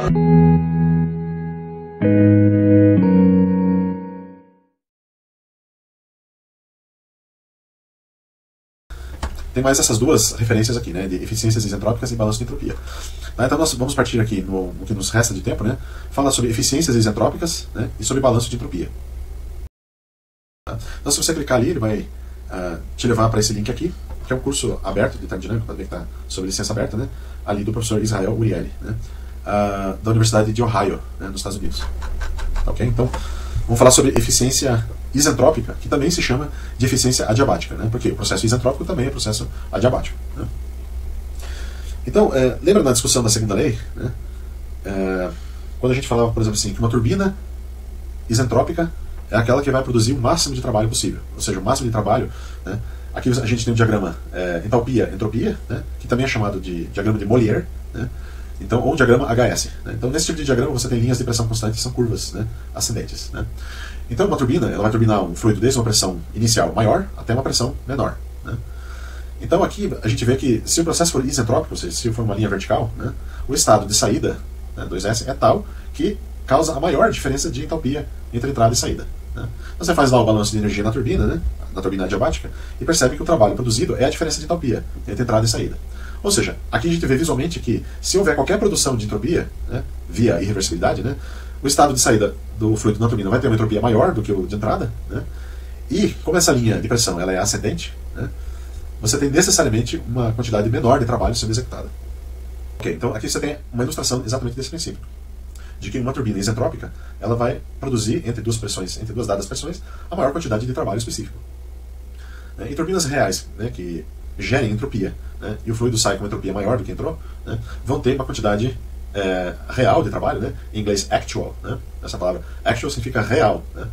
Tem mais essas duas referências aqui, né, de eficiências isentrópicas e balanço de entropia. Então nós vamos partir aqui, no que nos resta de tempo, né, falar sobre eficiências isentrópicas, né, e sobre balanço de entropia. Então se você clicar ali, ele vai te levar para esse link aqui, que é um curso aberto de termodinâmica, pode ver que está sobre licença aberta, né, ali do professor Israel Urieli, né, da Universidade de Ohio, né, nos Estados Unidos. Ok? Então, vamos falar sobre eficiência isentrópica, que também se chama de eficiência adiabática, né? Porque o processo isentrópico também é processo adiabático, né? Então, lembra da discussão da segunda lei, né? Quando a gente falava, por exemplo, assim, que uma turbina isentrópica é aquela que vai produzir o máximo de trabalho possível, ou seja, o máximo de trabalho, né? Aqui a gente tem um diagrama entalpia-entropia, né? Que também é chamado de diagrama de Molière, né? Então, ou um diagrama HS, né? Então, nesse tipo de diagrama você tem linhas de pressão constante que são curvas, né, ascendentes, né? Então, uma turbina ela vai turbinar um fluido desde uma pressão inicial maior até uma pressão menor, né? Então, aqui a gente vê que se o processo for isentrópico, ou seja, se for uma linha vertical, né, o estado de saída, né, 2S, é tal que causa a maior diferença de entalpia entre entrada e saída, né? Então, você faz lá o balanço de energia na turbina, né, na turbina adiabática, e percebe que o trabalho produzido é a diferença de entalpia entre entrada e saída. Ou seja, aqui a gente vê visualmente que se houver qualquer produção de entropia, né, via irreversibilidade, né, o estado de saída do fluido na turbina vai ter uma entropia maior do que o de entrada, né, e como essa linha de pressão ela é ascendente, né, você tem necessariamente uma quantidade menor de trabalho sendo executada. Ok, então aqui você tem uma ilustração exatamente desse princípio, de que uma turbina isentrópica ela vai produzir entre duas dadas pressões, a maior quantidade de trabalho específico. Em turbinas reais, né, que gerem entropia, né, e o fluido sai com uma entropia maior do que entrou, né, vão ter uma quantidade real de trabalho, né, em inglês actual, né, essa palavra actual significa real, né,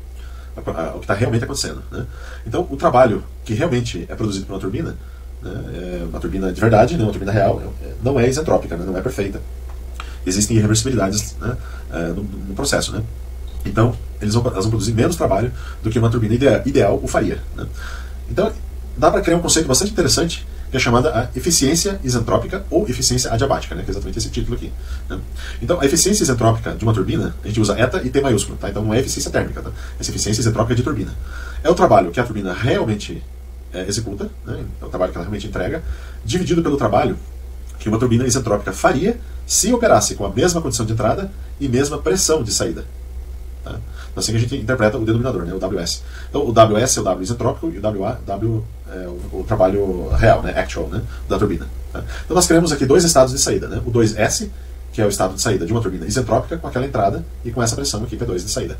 o que está realmente acontecendo, né. Então o trabalho que realmente é produzido por uma turbina, né, uma turbina de verdade, né, uma turbina real, não é isentrópica, né, não é perfeita, existem irreversibilidades, né, no processo, né. Então elas vão produzir menos trabalho do que uma turbina ideal o faria, né. Então dá para criar um conceito bastante interessante que é chamada a eficiência isentrópica ou eficiência adiabática, né, que é exatamente esse título aqui, né? Então a eficiência isentrópica de uma turbina, a gente usa eta e T maiúsculo, tá? Então não é eficiência térmica, tá? Essa eficiência isentrópica de turbina é o trabalho que a turbina realmente executa, né? É o trabalho que ela realmente entrega, dividido pelo trabalho que uma turbina isentrópica faria se operasse com a mesma condição de entrada e mesma pressão de saída, tá? Então assim que a gente interpreta o denominador, né, o WS. Então o WS é o W isentrópico e o W é o trabalho real, né, actual, né, da turbina, tá? Então nós criamos aqui dois estados de saída, né, o 2S, que é o estado de saída de uma turbina isentrópica com aquela entrada e com essa pressão aqui, P2 de saída.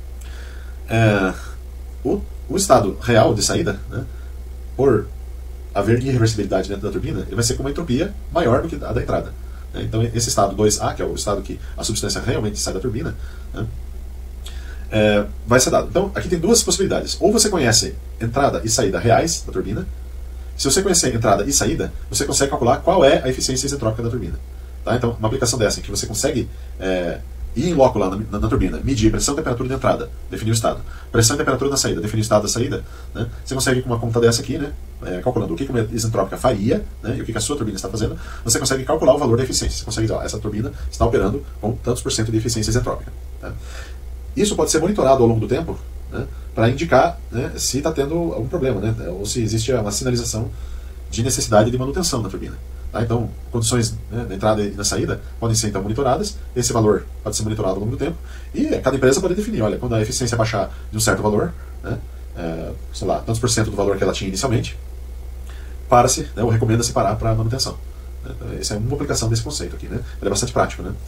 O estado real de saída, né, por haver irreversibilidade dentro da turbina, ele vai ser com uma entropia maior do que a da entrada, né? Então esse estado 2A, que é o estado que a substância realmente sai da turbina, né, vai ser dado. Então, aqui tem duas possibilidades. Ou você conhece entrada e saída reais da turbina. Se você conhecer entrada e saída, você consegue calcular qual é a eficiência isentrópica da turbina, tá? Então, uma aplicação dessa em que você consegue ir em loco lá na turbina, medir pressão e temperatura de entrada, definir o estado, pressão e temperatura na saída, definir o estado da saída, né? Você consegue, com uma conta dessa aqui, né, calculando o que uma isentrópica faria, né, e o que a sua turbina está fazendo, você consegue calcular o valor da eficiência. Você consegue dizer, essa turbina está operando com tantos por cento de eficiência isentrópica, tá? Isso pode ser monitorado ao longo do tempo, né, para indicar, né, se está tendo algum problema, né, ou se existe uma sinalização de necessidade de manutenção da turbina, tá? Então, condições, né, na entrada e na saída podem ser então monitoradas, esse valor pode ser monitorado ao longo do tempo, e cada empresa pode definir, olha, quando a eficiência baixar de um certo valor, né, sei lá, tantos por cento do valor que ela tinha inicialmente, para-se, né, ou recomenda-se parar para manutenção. Então, essa é uma aplicação desse conceito aqui, né, ele é bastante prático, né.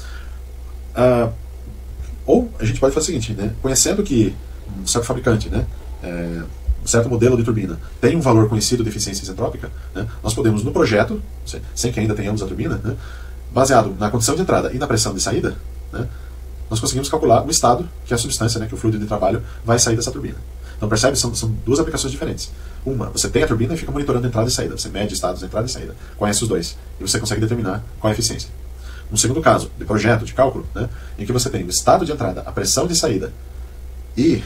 Ou a gente pode fazer o seguinte, né, conhecendo que um certo fabricante, né, um certo modelo de turbina tem um valor conhecido de eficiência isentrópica, né, nós podemos no projeto, sem que ainda tenhamos a turbina, né, baseado na condição de entrada e na pressão de saída, né, nós conseguimos calcular o estado que a substância, né, que o fluido de trabalho vai sair dessa turbina. Então percebe, são duas aplicações diferentes. Uma, você tem a turbina e fica monitorando entrada e saída, você mede estados de entrada e saída, conhece os dois, e você consegue determinar qual é a eficiência. Um segundo caso, de projeto, de cálculo, né, em que você tem o estado de entrada, a pressão de saída e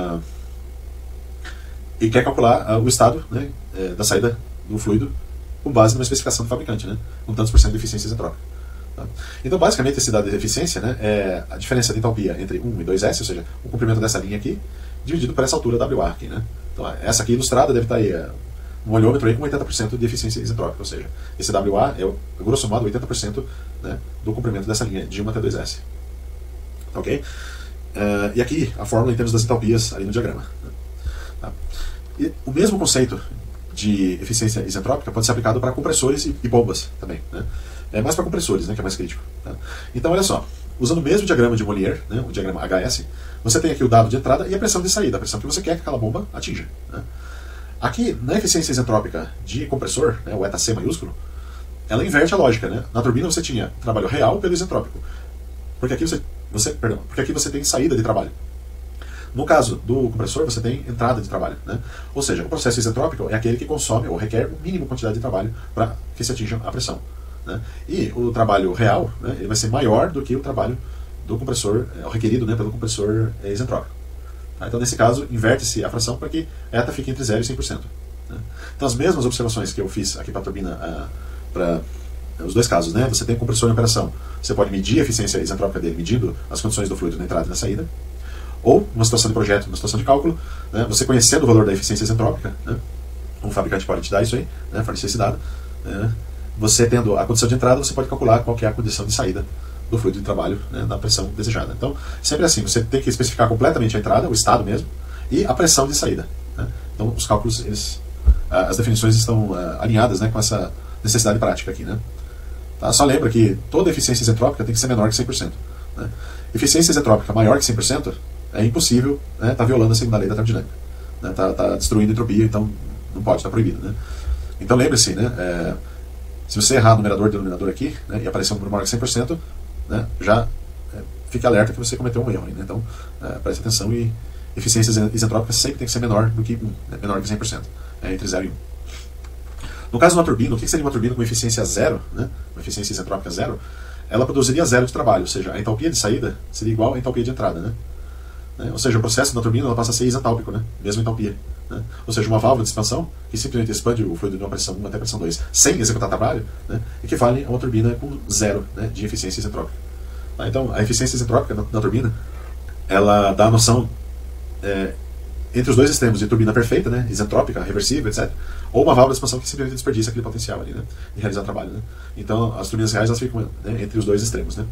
quer calcular o estado, né, da saída do fluido com base numa especificação do fabricante, né, com tantos por cento de eficiência isentrópica. Tá? Então, basicamente, esse dado de eficiência, né, é a diferença de entalpia entre 1 e 2S, ou seja, o comprimento dessa linha aqui, dividido por essa altura WA aqui. Né? Então, essa aqui ilustrada deve estar aí, um olhômetro aí com 80% de eficiência isentrópica, ou seja, esse WA é, grosso modo, 80%, né, do comprimento dessa linha de 1 até 2S. Ok? E aqui a fórmula em termos das entalpias ali no diagrama. Né? Tá? E o mesmo conceito de eficiência isentrópica pode ser aplicado para compressores e bombas também. Né? É mais para compressores, né, que é mais crítico. Tá? Então, olha só, usando o mesmo diagrama de Mollier, né, o diagrama HS, você tem aqui o dado de entrada e a pressão de saída, a pressão que você quer que aquela bomba atinja. Né? Aqui, na eficiência isentrópica de compressor, né, o eta C maiúsculo, ela inverte a lógica. Né? Na turbina você tinha trabalho real pelo isentrópico, porque aqui porque aqui você tem saída de trabalho. No caso do compressor, você tem entrada de trabalho. Né? Ou seja, o processo isentrópico é aquele que consome ou requer o mínimo quantidade de trabalho para que se atinja a pressão. Né? E o trabalho real, né, ele vai ser maior do que o trabalho do compressor, o requerido, né, pelo compressor isentrópico. Tá? Então, nesse caso, inverte-se a fração para que eta fique entre 0 e 100%. Né? Então, as mesmas observações que eu fiz aqui para a turbina, para os dois casos, né? Você tem um compressor em operação, você pode medir a eficiência isentrópica dele, medindo as condições do fluido na entrada e na saída. Ou, numa situação de projeto, numa situação de cálculo, né, você conhecendo o valor da eficiência isentrópica, né, um fabricante pode te dar isso aí, né, fornecer esse dado. Você tendo a condição de entrada, você pode calcular qual que é a condição de saída do fluido de trabalho, né, na pressão desejada. Então, sempre assim, você tem que especificar completamente a entrada, o estado mesmo, e a pressão de saída. Né. Então, os cálculos, as definições estão alinhadas, né, com essa necessidade prática aqui. Né. Tá? Só lembra que toda eficiência isentrópica tem que ser menor que 100%. Né. Eficiência isentrópica maior que 100%, é impossível, né, tá violando a segunda lei da termodinâmica. Né, tá destruindo a entropia, então não pode, está proibido. Né. Então lembre-se, né, se você errar numerador e denominador aqui, né, e aparecer um número maior que 100%, né, já fique alerta que você cometeu um erro. Né. Então preste atenção, e eficiência isentrópica sempre tem que ser menor do que 1, né, menor que 100%, entre 0 e 1. No caso de uma turbina, o que seria uma turbina com eficiência 0, né, uma eficiência isentrópica 0? Ela produziria 0 de trabalho, ou seja, a entalpia de saída seria igual à entalpia de entrada. Né. Ou seja, o processo da turbina ela passa a ser isentálpico, né? Mesma entalpia. Né? Ou seja, uma válvula de expansão que simplesmente expande o fluido de uma pressão 1 até a pressão 2 sem executar trabalho, né, equivale a uma turbina com 0, né, de eficiência isentrópica. Tá? Então, a eficiência isentrópica da turbina, ela dá a noção entre os dois extremos de turbina perfeita, né, isentrópica, reversível, etc., ou uma válvula de expansão que simplesmente desperdiça aquele potencial ali, né, de realizar trabalho. Né? Então, as turbinas reais elas ficam, né, entre os dois extremos. Né?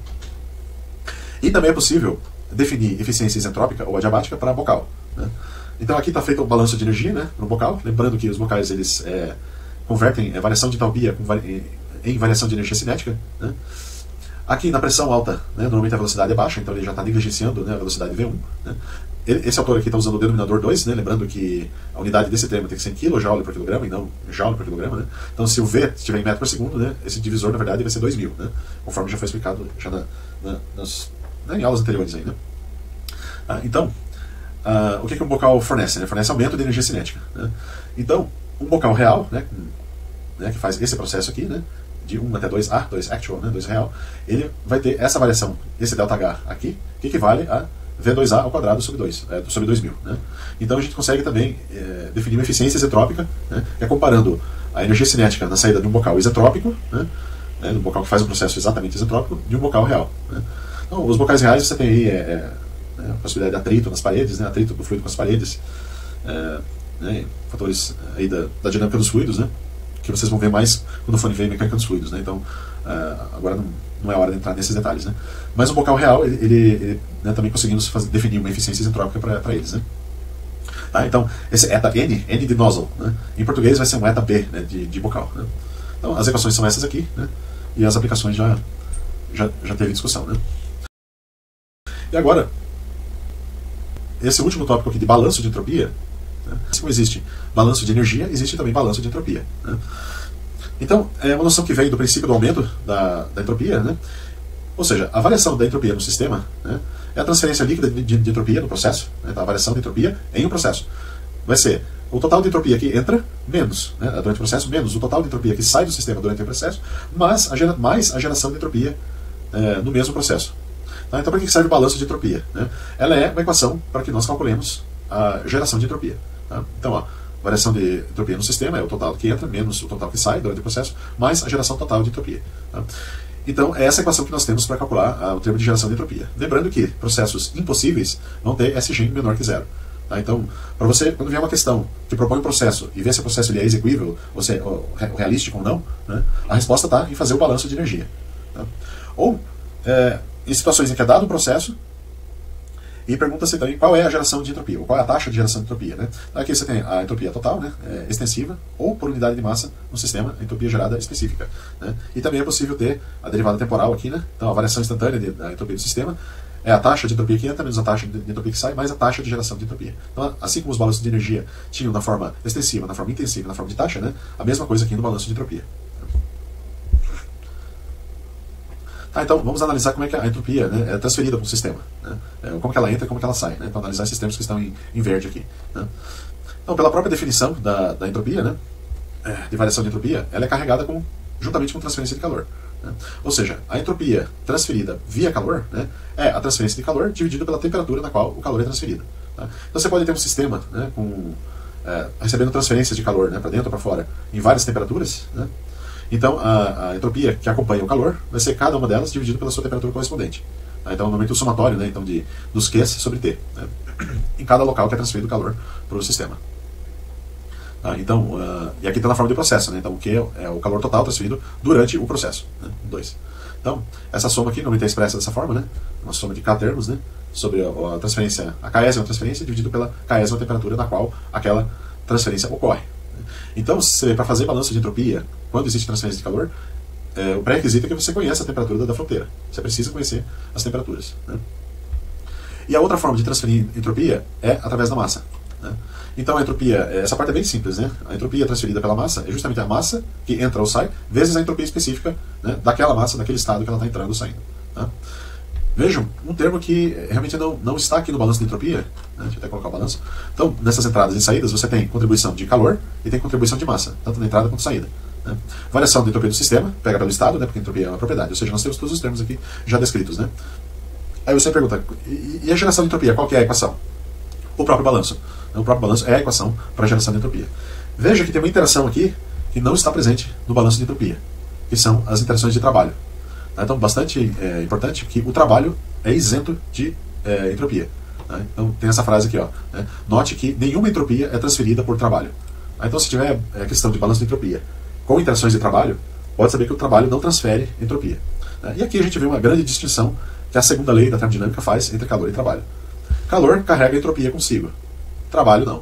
E também é possível definir eficiência isentrópica ou adiabática para bocal. Né? Então aqui está feito o balanço de energia, né, no bocal, lembrando que os bocais eles convertem variação de entalpia em variação de energia cinética. Né? Aqui na pressão alta, né, normalmente a velocidade é baixa, então ele já está negligenciando, né, a velocidade V1. Né? Esse autor aqui está usando o denominador 2, né, lembrando que a unidade desse termo tem que ser em kJ por quilograma e não joule por quilograma. Né? Então se o V estiver em metro por segundo, né, esse divisor na verdade vai ser 2000, né, conforme já foi explicado já em aulas anteriores aí, né? Então, o que um bocal fornece? Ele fornece aumento de energia cinética. Né? Então, um bocal real, né, que faz esse processo aqui, né, de 1 até 2A, 2 actual, né, 2 real, ele vai ter essa variação, esse ΔH aqui, que equivale a V2A ao quadrado sobre 2, sobre 2000. Né? Então a gente consegue também definir uma eficiência isentrópica, né, que é comparando a energia cinética na saída de um bocal isentrópico, né, de um bocal que faz um processo exatamente isentrópico, de um bocal real. Né? Então, os bocais reais você tem aí a possibilidade de atrito nas paredes, né, atrito do fluido com as paredes, né, fatores aí da dinâmica dos fluidos, né, que vocês vão ver mais quando forem ver mecânica dos fluidos. Né, então, agora não é hora de entrar nesses detalhes. Né, mas o bocal real, ele né, também conseguimos definir uma eficiência isentrópica para eles. Né. Então, esse eta N de nozzle, né, em português vai ser um eta B, né, de bocal. Né. Então, as equações são essas aqui, né, e as aplicações já teve discussão. Né. E agora, esse último tópico aqui de balanço de entropia, né? Se não existe balanço de energia, existe também balanço de entropia. Né? Então, é uma noção que vem do princípio do aumento da entropia, né? Ou seja, a variação da entropia no sistema, né, é a transferência líquida de entropia no processo, né? Então, a variação de entropia em um processo. Vai ser o total de entropia que entra, menos, né, durante o processo, menos o total de entropia que sai do sistema durante o processo, mais a geração de entropia no mesmo processo. Tá? Então, para que serve o balanço de entropia? Né? Ela é uma equação para que nós calculemos a geração de entropia. Tá? Então, variação de entropia no sistema é o total que entra menos o total que sai durante o processo, mais a geração total de entropia. Tá? Então, é essa equação que nós temos para calcular o termo de geração de entropia. Lembrando que processos impossíveis vão ter SG menor que zero. Tá? Então, para você, quando vier uma questão que propõe um processo e ver se o processo ele é execuível, ou se é realístico ou não, né, a resposta está em fazer o balanço de energia. Tá? Ou, em situações em que é dado um processo, e pergunta-se também qual é a geração de entropia, ou qual é a taxa de geração de entropia. Né? Aqui você tem a entropia total, né, extensiva, ou por unidade de massa no sistema, a entropia gerada específica. Né? E também é possível ter a derivada temporal aqui, né? Então a variação instantânea da entropia do sistema é a taxa de entropia que entra menos a taxa de entropia que sai, mais a taxa de geração de entropia. Então, assim como os balanços de energia tinham na forma extensiva, na forma intensiva, na forma de taxa, né, a mesma coisa aqui no balanço de entropia. Tá, então vamos analisar como é que a entropia, né, é transferida para um sistema. Né? Como que ela entra e como que ela sai. Né? Então analisar esses termos que estão em verde aqui. Né? Então, pela própria definição da entropia, né, de variação de entropia, ela é carregada juntamente com transferência de calor. Né? Ou seja, a entropia transferida via calor, né, é a transferência de calor dividida pela temperatura na qual o calor é transferido. Tá? Então você pode ter um sistema, né, recebendo transferências de calor, né, para dentro ou para fora em várias temperaturas. Né? Então, a entropia que acompanha o calor vai ser cada uma delas dividida pela sua temperatura correspondente. Tá? Então, normalmente o somatório, né, então, dos Qs sobre T, né, em cada local que é transferido calor para o sistema. Tá? Então, e aqui está na forma de processo. Né? Então, o Q é o calor total transferido durante o processo. Né? 2. Então, essa soma aqui normalmente é expressa dessa forma, né? Uma soma de K termos, né? Sobre a transferência, a Késima transferência dividido pela Késima temperatura na qual aquela transferência ocorre. Então, para fazer balanço de entropia, quando existe transferência de calor, o pré-requisito é que você conheça a temperatura da fronteira. Você precisa conhecer as temperaturas. Né? E a outra forma de transferir entropia é através da massa. Né? Então, a entropia, essa parte é bem simples. Né? A entropia transferida pela massa é justamente a massa que entra ou sai, vezes a entropia específica, né, daquela massa, daquele estado que ela está entrando ou saindo. Tá? Vejam, um termo que realmente não está aqui no balanço de entropia, né? Deixa eu até colocar o balanço. Então, nessas entradas e saídas, você tem contribuição de calor e tem contribuição de massa, tanto na entrada quanto na saída. Né? Variação da entropia do sistema, pega pelo estado, né? Porque a entropia é uma propriedade, ou seja, nós temos todos os termos aqui já descritos. Né? Aí você pergunta, e a geração de entropia, qual que é a equação? O próprio balanço. O próprio balanço é a equação para a geração de entropia. Veja que tem uma interação aqui que não está presente no balanço de entropia, que são as interações de trabalho. Então, bastante importante que o trabalho é isento de entropia. Né? Então, tem essa frase aqui, ó, né? Note que nenhuma entropia é transferida por trabalho. Então, se tiver questão de balanço de entropia com interações de trabalho, pode saber que o trabalho não transfere entropia. Né? E aqui a gente vê uma grande distinção que a segunda lei da termodinâmica faz entre calor e trabalho. Calor carrega a entropia consigo. Trabalho, não.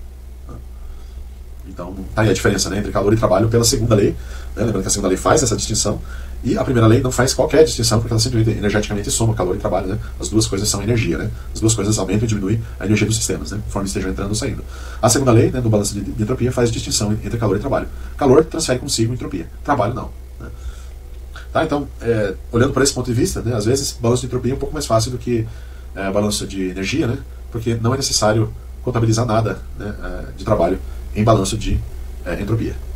Então, tá aí a diferença, né, entre calor e trabalho pela segunda lei. Né? Lembrando que a segunda lei faz essa distinção. E a primeira lei não faz qualquer distinção, porque ela simplesmente energeticamente soma calor e trabalho. Né? As duas coisas são energia. Né? As duas coisas aumentam e diminuem a energia dos sistemas, né? Conforme estejam entrando ou saindo. A segunda lei, né, do balanço de entropia, faz distinção entre calor e trabalho. Calor transfere consigo entropia. Trabalho, não. Né? Tá? Então, olhando por esse ponto de vista, né, às vezes, balanço de entropia é um pouco mais fácil do que balanço de energia, né? Porque não é necessário contabilizar nada, né, de trabalho em balanço de entropia.